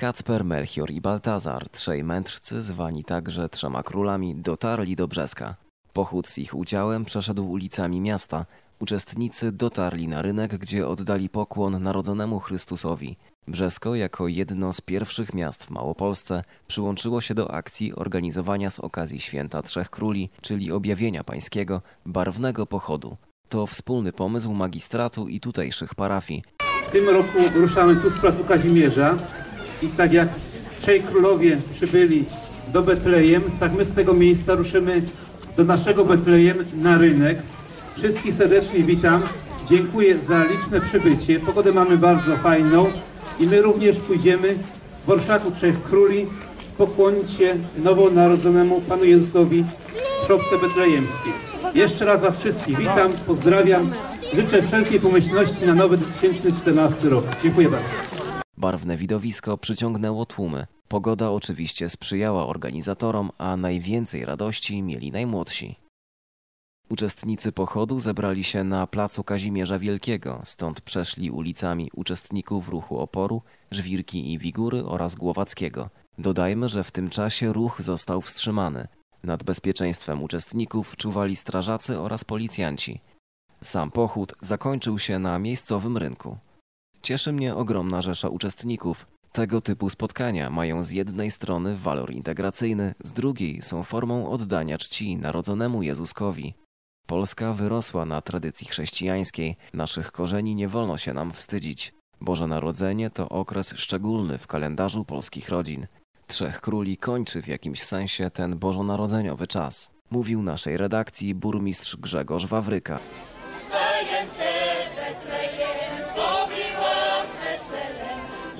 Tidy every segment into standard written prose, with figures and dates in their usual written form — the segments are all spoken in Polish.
Kacper, Melchior i Baltazar, trzej mędrcy, zwani także trzema królami, dotarli do Brzeska. Pochód z ich udziałem przeszedł ulicami miasta. Uczestnicy dotarli na rynek, gdzie oddali pokłon narodzonemu Chrystusowi. Brzesko, jako jedno z pierwszych miast w Małopolsce, przyłączyło się do akcji organizowania z okazji Święta Trzech Króli, czyli Objawienia Pańskiego, barwnego pochodu. To wspólny pomysł magistratu i tutejszych parafii. W tym roku ruszamy tu z placu Kazimierza i tak jak trzej królowie przybyli do Betlejem, tak my z tego miejsca ruszymy do naszego Betlejem na rynek. Wszystkich serdecznie witam. Dziękuję za liczne przybycie. Pogodę mamy bardzo fajną i my również pójdziemy w orszaku Trzech Króli pokłonić się nowonarodzonemu Panu Jezusowi w szopce betlejemskiej. Jeszcze raz Was wszystkich witam, pozdrawiam. Życzę wszelkiej pomyślności na nowy 2014 rok. Dziękuję bardzo. Barwne widowisko przyciągnęło tłumy. Pogoda oczywiście sprzyjała organizatorom, a najwięcej radości mieli najmłodsi. Uczestnicy pochodu zebrali się na placu Kazimierza Wielkiego, stąd przeszli ulicami uczestników ruchu oporu, Żwirki i Wigury oraz Głowackiego. Dodajmy, że w tym czasie ruch został wstrzymany. Nad bezpieczeństwem uczestników czuwali strażacy oraz policjanci. Sam pochód zakończył się na miejscowym rynku. Cieszy mnie ogromna rzesza uczestników. Tego typu spotkania mają z jednej strony walor integracyjny, z drugiej są formą oddania czci narodzonemu Jezuskowi. Polska wyrosła na tradycji chrześcijańskiej, naszych korzeni nie wolno się nam wstydzić. Boże Narodzenie to okres szczególny w kalendarzu polskich rodzin. Trzech Króli kończy w jakimś sensie ten bożonarodzeniowy czas. Mówił naszej redakcji burmistrz Grzegorz Wawryka. Wstające Betlejem, pobiła z weselem,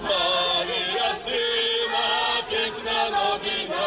Maryja syna, piękna nowina.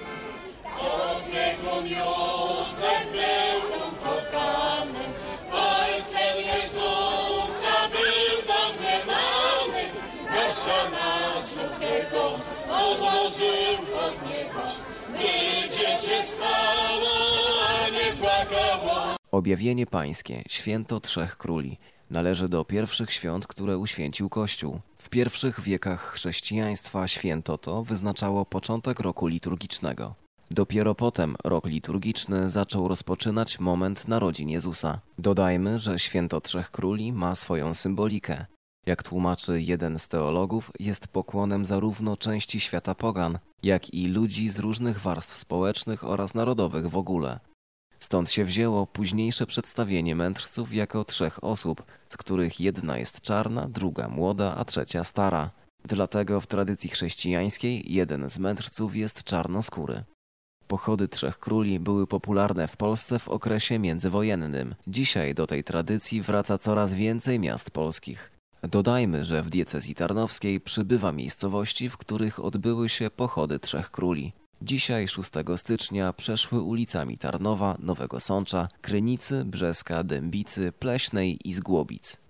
Opiekun Józef był ukochanym, ojcem Jezusa był domniemany. Garszana suchego odłożył pod niego, by dziecię spało, a nie płakało. Objawienie Pańskie, święto Trzech Króli, należy do pierwszych świąt, które uświęcił Kościół. W pierwszych wiekach chrześcijaństwa święto to wyznaczało początek roku liturgicznego. Dopiero potem rok liturgiczny zaczął rozpoczynać moment narodzin Jezusa. Dodajmy, że święto Trzech Króli ma swoją symbolikę. Jak tłumaczy jeden z teologów, jest pokłonem zarówno części świata pogan, jak i ludzi z różnych warstw społecznych oraz narodowych w ogóle. Stąd się wzięło późniejsze przedstawienie mędrców jako trzech osób, z których jedna jest czarna, druga młoda, a trzecia stara. Dlatego w tradycji chrześcijańskiej jeden z mędrców jest czarnoskóry. Pochody Trzech Króli były popularne w Polsce w okresie międzywojennym. Dzisiaj do tej tradycji wraca coraz więcej miast polskich. Dodajmy, że w diecezji tarnowskiej przybywa miejscowości, w których odbyły się pochody Trzech Króli. Dzisiaj 6 stycznia przeszły ulicami Tarnowa, Nowego Sącza, Krynicy, Brzeska, Dębicy, Pleśnej i Zgłobic.